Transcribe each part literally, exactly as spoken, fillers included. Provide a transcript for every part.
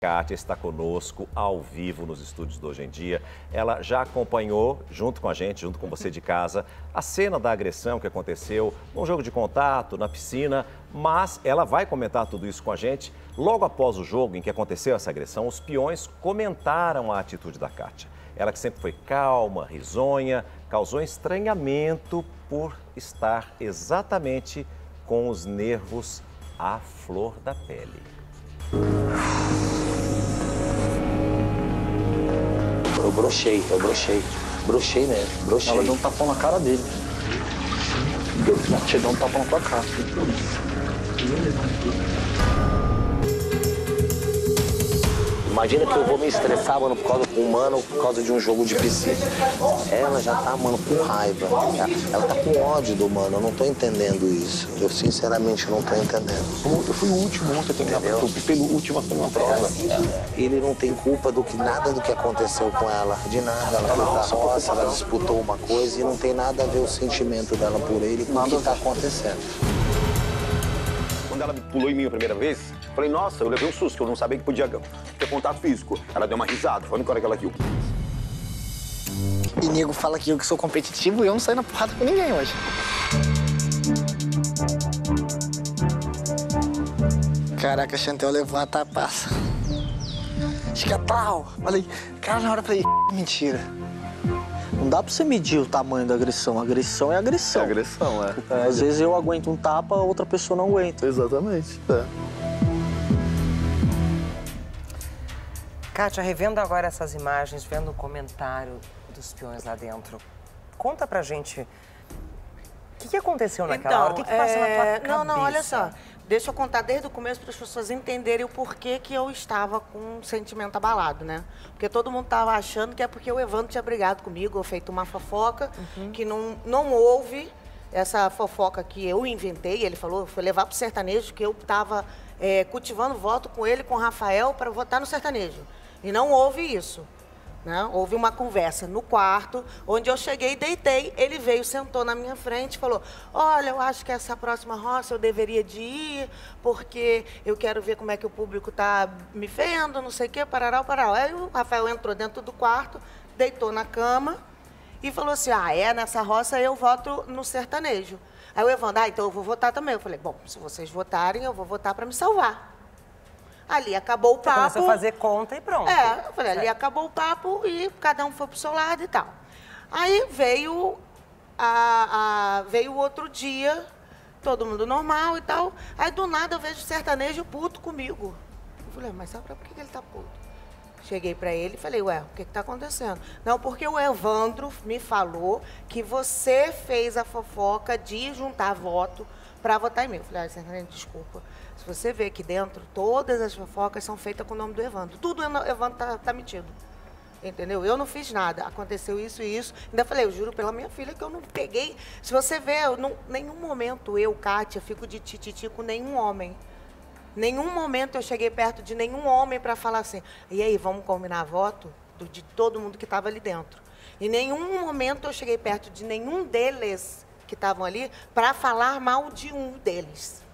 Kátia está conosco ao vivo nos estúdios do Hoje em Dia. Ela já acompanhou, junto com a gente, junto com você de casa, a cena da agressão que aconteceu num jogo de contato, na piscina, mas ela vai comentar tudo isso com a gente. Logo após o jogo em que aconteceu essa agressão, os peões comentaram a atitude da Kátia. Ela que sempre foi calma, risonha, causou estranhamento por estar exatamente com os nervos à flor da pele. Eu brochei, eu brochei. Brochei mesmo, brochei. Ela deu um tapão na cara dele. Ela te deu um tapão na tua cara. Imagina que eu vou me estressar, mano, por causa do mano, por causa de um jogo de piscina. Ela já tá, mano, com raiva. Ela tá com ódio do mano, eu não tô entendendo isso. Eu, sinceramente, não tô entendendo. Eu fui o último ontem a terminar, eu fui pelo último a terminar a prova. Ele não tem culpa do que, nada do que aconteceu com ela, de nada. Ela foi pra roça, ela disputou uma coisa e não tem nada a ver o sentimento dela por ele com o que tá acontecendo. Quando ela pulou em mim a primeira vez, falei, nossa, eu levei um susto, eu não sabia que podia ter contato físico. Ela deu uma risada, foi a única hora que ela riu. E nego fala que eu que sou competitivo e eu não saio na porrada com ninguém hoje. Caraca, Chantel levou uma tapaça. Escatal! Falei, cara, na hora eu falei, mentira. Não dá pra você medir o tamanho da agressão. Agressão é agressão. É agressão, é. É, às vezes eu aguento um tapa, outra pessoa não aguenta. Exatamente. É. Kátia, revendo agora essas imagens, vendo o comentário dos peões lá dentro, conta pra gente o que, que aconteceu naquela então, hora, o que, que passa é... na tua cabeça? Não, não, olha só. Deixa eu contar desde o começo para as pessoas entenderem o porquê que eu estava com um sentimento abalado, né? Porque todo mundo estava achando que é porque o Evandro tinha brigado comigo, ou feito uma fofoca, uhum. que não, não houve essa fofoca que eu inventei. Ele falou, foi levar para o sertanejo, que eu estava é, cultivando voto com ele, com o Rafael, para votar no sertanejo. E não houve isso. Né? Houve uma conversa no quarto, onde eu cheguei e deitei. Ele veio, sentou na minha frente e falou, olha, eu acho que essa próxima roça eu deveria de ir, porque eu quero ver como é que o público está me vendo, não sei o quê, parará, parará. Aí o Rafael entrou dentro do quarto, deitou na cama e falou assim, ah, é, nessa roça eu voto no sertanejo. Aí o Evandro, ah, então eu vou votar também. Eu falei, bom, se vocês votarem, eu vou votar para me salvar. Ali acabou o papo. Você começou a fazer conta e pronto. É, eu falei, ali acabou o papo e cada um foi pro seu lado e tal. Aí veio, a, a, veio o outro dia, todo mundo normal e tal. Aí do nada eu vejo o sertanejo puto comigo. Eu falei, mas sabe por que ele tá puto? Cheguei pra ele e falei, ué, o que que tá acontecendo? Não, porque o Evandro me falou que você fez a fofoca de juntar voto pra votar em mim. Eu falei, ah, sertanejo, desculpa. Se você vê aqui dentro, todas as fofocas são feitas com o nome do Evandro. Tudo o Evandro tá, tá metido. Entendeu? Eu não fiz nada. Aconteceu isso e isso. Ainda falei, eu juro pela minha filha que eu não peguei. Se você vê, eu não, nenhum momento eu, Kátia, fico de tititi com nenhum homem. Nenhum momento eu cheguei perto de nenhum homem para falar assim, e aí, vamos combinar voto? Do, de todo mundo que estava ali dentro. Em nenhum momento eu cheguei perto de nenhum deles que estavam ali para falar mal de um deles.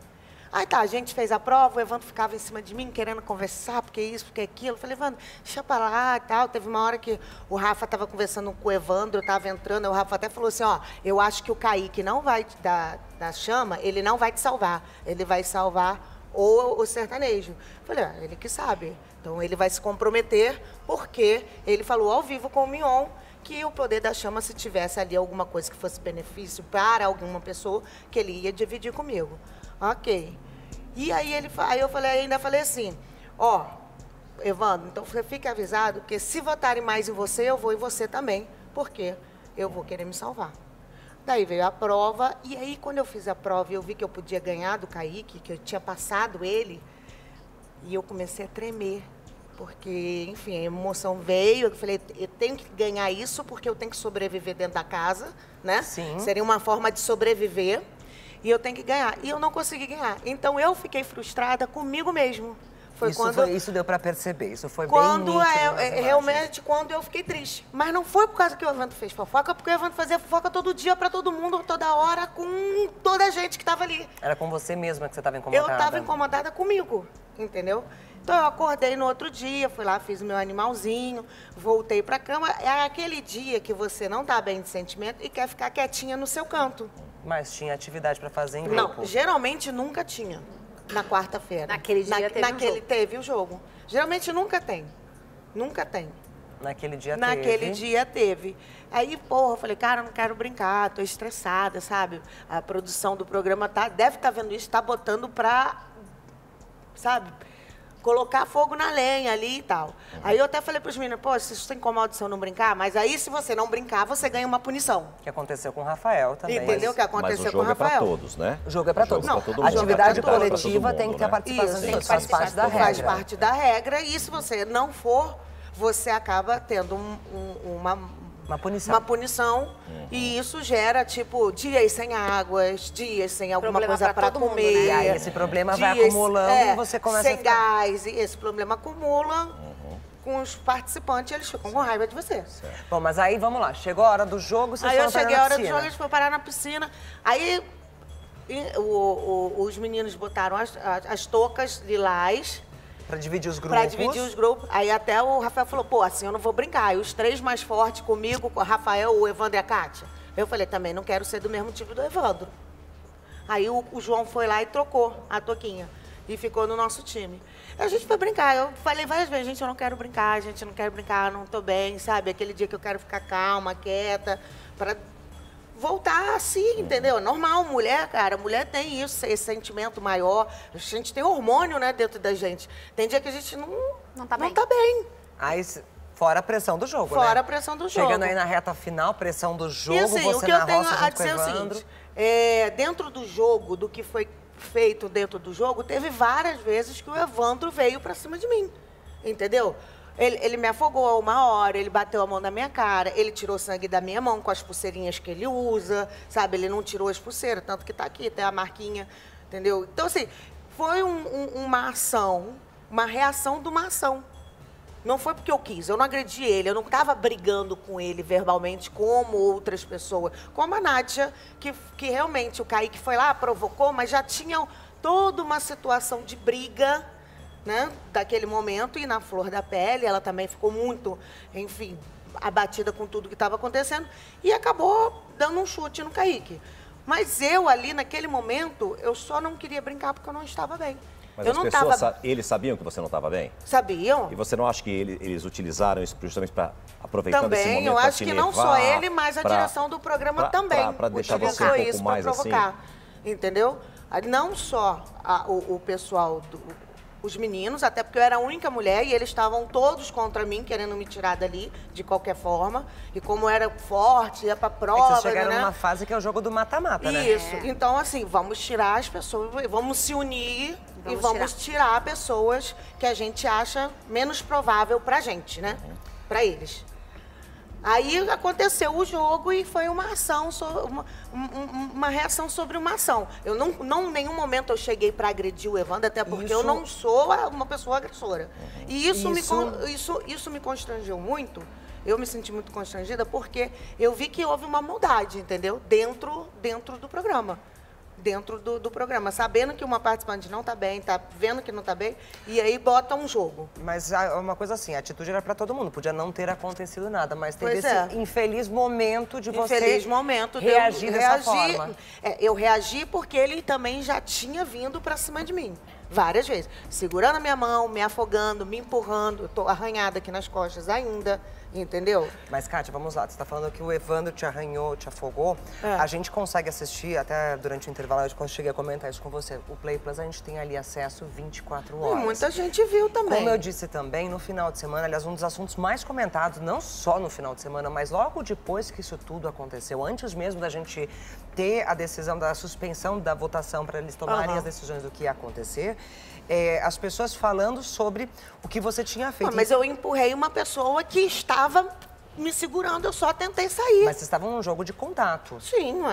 Aí tá, a gente fez a prova, o Evandro ficava em cima de mim, querendo conversar, porque isso, porque aquilo. Eu falei, Evandro, deixa pra lá e tal. Teve uma hora que o Rafa estava conversando com o Evandro, eu estava entrando, o Rafa até falou assim, ó, eu acho que o Kaique não vai te dar da chama, ele não vai te salvar. Ele vai salvar o, o sertanejo. Eu falei, ah, ele que sabe. Então ele vai se comprometer, porque ele falou ao vivo com o Mion que o poder da chama, se tivesse ali alguma coisa que fosse benefício para alguma pessoa, que ele ia dividir comigo. Ok. E aí, ele, aí eu falei, ainda falei assim, ó, Evandro, então você fique avisado, porque se votarem mais em você, eu vou em você também, porque eu vou querer me salvar. Daí veio a prova, e aí quando eu fiz a prova e eu vi que eu podia ganhar do Kaique, que eu tinha passado ele, e eu comecei a tremer, porque, enfim, a emoção veio, eu falei, eu tenho que ganhar isso, porque eu tenho que sobreviver dentro da casa, né? Sim. Seria uma forma de sobreviver. E eu tenho que ganhar. E eu não consegui ganhar. Então, eu fiquei frustrada comigo mesmo. Foi isso, quando, foi, isso deu pra perceber. Isso foi quando bem nítido é, é, realmente, quando eu fiquei triste. Mas não foi por causa que o Evandro fez fofoca, porque o Evandro fazia fofoca todo dia, pra todo mundo, toda hora, com toda a gente que tava ali. Era com você mesma que você tava incomodada? Eu tava incomodada comigo, entendeu? Então eu acordei no outro dia, fui lá, fiz o meu animalzinho, voltei pra cama. É aquele dia que você não tá bem de sentimento e quer ficar quietinha no seu canto. Mas tinha atividade pra fazer em grupo? Não, geralmente nunca tinha na quarta-feira. Naquele dia Na, teve naquele o jogo. teve o jogo. Geralmente nunca tem. Nunca tem. Naquele dia Naquele teve. dia teve. Aí, porra, eu falei, cara, eu não quero brincar, tô estressada, sabe? A produção do programa tá, deve estar vendo isso, tá botando pra, sabe, colocar fogo na lenha ali e tal. Aí eu até falei pros meninos, pô, vocês têm incomoda se eu não brincar? Mas aí, se você não brincar, você ganha uma punição. Que aconteceu com o Rafael também. Entendeu o que aconteceu Mas o com o jogo é pra Rafael? todos, né? O jogo é pra O jogo todos. é Não, pra todo a mundo, atividade é pra todo coletiva mundo, tem que ter a né? participação Isso, de todos, faz parte da regra. Faz parte da regra e se você não for, você acaba tendo um- um- uma, Uma punição. uma punição e isso gera, tipo, dias sem águas, dias sem alguma Problema coisa pra para todo mundo, comer. né? E aí esse problema vai dias, acumulando é, e você começa sem a ficar... gás, e esse problema acumula com os participantes, eles ficam com raiva de você. Bom, mas aí vamos lá. Chegou a hora do jogo, vocês Aí eu foram parar cheguei na a hora do piscina. jogo, a gente foi parar na piscina. Aí e, o- o- os meninos botaram as, as, as toucas lilás Pra dividir os grupos. pra dividir os grupos. Aí até o Rafael falou, pô, assim eu não vou brincar. E os três mais fortes comigo, com o Rafael, o Evandro e a Kátia. Eu falei, também não quero ser do mesmo tipo do Evandro. Aí o, o João foi lá e trocou a toquinha. E ficou no nosso time. A gente foi brincar. Eu falei várias vezes, gente, eu não quero brincar, gente, eu não quero brincar, não tô bem, sabe? Aquele dia que eu quero ficar calma, quieta, pra voltar assim, entendeu? Normal, mulher, cara, mulher tem isso, esse sentimento maior. A gente tem hormônio, né, dentro da gente. Tem dia que a gente não, Não tá bem. Não tá bem. Aí, se- fora a pressão do jogo, né? Fora a pressão do jogo. Chegando aí na reta final, pressão do jogo, E assim, você o que na eu tenho roça a junto com o dizer é o Evandro. seguinte, é, dentro do jogo, do que foi feito dentro do jogo, teve várias vezes que o Evandro veio pra cima de mim, entendeu? Ele, ele me afogou uma hora, ele bateu a mão na minha cara, ele tirou sangue da minha mão com as pulseirinhas que ele usa, sabe? Ele não tirou as pulseiras, tanto que tá aqui, tem a marquinha, entendeu? Então, assim, foi um- um- uma ação, uma reação de uma ação. Não foi porque eu quis, eu não agredi ele, eu não estava brigando com ele verbalmente como outras pessoas. Como a Nádia, que, que realmente o Kaique foi lá, provocou, mas já tinha toda uma situação de briga, né, daquele momento. E na flor da pele, ela também ficou muito, enfim, abatida com tudo que estava acontecendo. E acabou dando um chute no Kaique. Mas eu ali, naquele momento, eu só não queria brincar porque eu não estava bem. Mas eu as não pessoas, estava... sa- eles sabiam que você não estava bem? Sabiam? E você não acha que ele- eles utilizaram isso justamente para aproveitando esse Também, momento eu pra acho te que não levar só ele, mas a pra- direção do programa pra- também. pra- pra deixar você um utilizou pouco isso pra mais assim? provocar, entendeu? Ah, não só a- o, o pessoal, do- os meninos, até porque eu era a única mulher e eles estavam todos contra mim, querendo me tirar dali, de qualquer forma. E como eu era forte, ia pra É que prova, vocês chegaram né? numa fase que é o jogo do mata-mata, né? Isso. Então, assim, vamos tirar as pessoas, vamos se unir Vamos e vamos tirar. pessoas que a gente acha menos provável pra gente, né? Pra eles. Aí aconteceu o jogo e foi uma ação, so- uma, um- um- uma reação sobre uma ação. Eu não, não em nenhum momento eu cheguei para agredir o Evandro, até porque Isso- eu não sou a- uma pessoa agressora. E isso, Me, Isso- con- isso, isso me constrangeu muito. Eu me senti muito constrangida porque eu vi que houve uma maldade, entendeu? Dentro, dentro do programa. Dentro do, do programa, sabendo que uma participante não tá bem, tá vendo que não tá bem, e aí bota um jogo. Mas ah, uma coisa assim, a atitude era pra todo mundo, podia não ter acontecido nada, mas teve Pois esse é. infeliz momento de você Infeliz momento de eu reagir dessa reagir. forma. É, eu reagi porque ele também já tinha vindo pra cima de mim. Várias vezes. Segurando a minha mão, me afogando, me empurrando. Eu tô arranhada aqui nas costas ainda, entendeu? Mas, Kátia, vamos lá. Você está falando que o Evandro te arranhou, te afogou. É. A gente consegue assistir, até durante o intervalo, eu cheguei a comentar isso com você. O Play Plus, a gente tem ali acesso vinte e quatro E horas. muita gente viu também. Como eu disse também, no final de semana, aliás, um dos assuntos mais comentados, não só no final de semana, mas logo depois que isso tudo aconteceu, antes mesmo da gente ter a decisão da suspensão da votação para eles tomarem Aham. as decisões do que ia acontecer, é, as pessoas falando sobre o que você tinha feito. Ah, mas eu empurrei uma pessoa que estava me segurando, eu só tentei sair. Mas vocês estavam num jogo de contato. Sim, ué.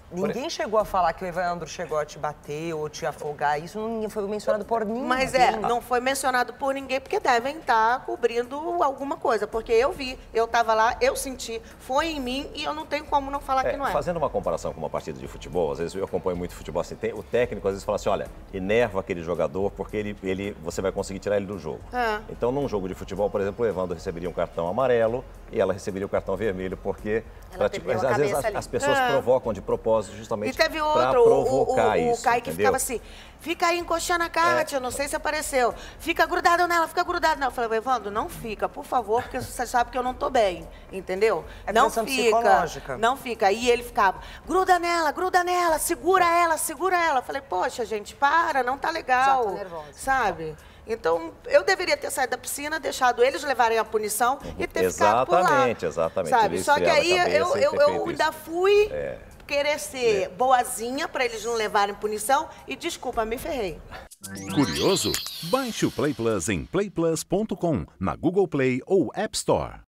Ninguém chegou a falar que o Evandro chegou a te bater ou te afogar. Isso não foi mencionado por ninguém. Mas é, não foi mencionado por ninguém porque devem estar cobrindo alguma coisa. Porque eu vi, eu estava lá, eu senti, foi em mim e eu não tenho como não falar É, que não é. fazendo uma comparação com uma partida de futebol, às vezes eu acompanho muito futebol assim, tem, o técnico às vezes fala assim, olha, enerva aquele jogador porque ele, ele, você vai conseguir tirar ele do jogo. É. Então, num jogo de futebol, por exemplo, o Evandro receberia um cartão amarelo e ela receberia o cartão vermelho, porque pra, tipo, perdeu a às vezes as, cabeça as pessoas É. provocam de propósito justamente E teve para outro, provocar o, o, o, isso, o Kaique entendeu? ficava assim, fica aí encoxando a Kátia, não sei se apareceu. Fica grudado nela, fica grudado nela. Eu falei, Evandro, não fica, por favor, porque você sabe que eu não tô bem, entendeu? É não pressão fica, psicológica. não fica. E ele ficava, gruda nela, gruda nela, segura ela, segura ela. Eu falei, poxa, gente, para, não tá legal, Já tô nervosa. sabe? Então, eu deveria ter saído da piscina, deixado eles levarem a punição e ter ficado por lá. Exatamente, exatamente. Sabe? Ele Só que esfriava a aí cabeça eu, e eu, ter eu feito ainda isso. fui É. querer ser boazinha para eles não levarem punição e, desculpa, me ferrei. Curioso? Baixe o Play Plus em play plus ponto com, na Google Play ou App Store.